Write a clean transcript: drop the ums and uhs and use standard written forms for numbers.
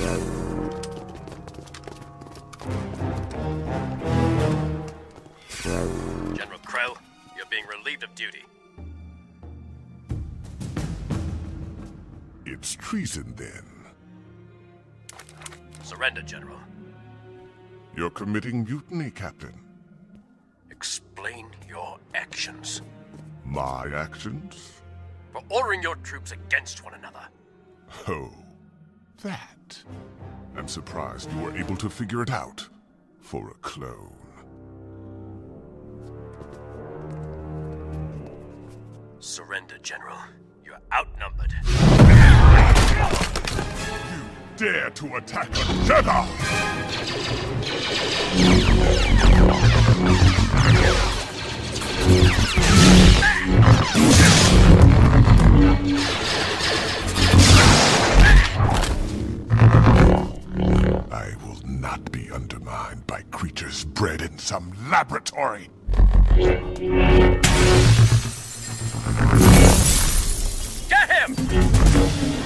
General Krell, you're being relieved of duty. It's treason, then. Surrender, General. You're committing mutiny, Captain. Explain your actions. My actions? For ordering your troops against one another. Oh, that. I'm surprised you were able to figure it out. For a clone. Surrender, General. You're outnumbered. You dare to attack a Jedi! I will not be undermined by creatures bred in some laboratory. Get him!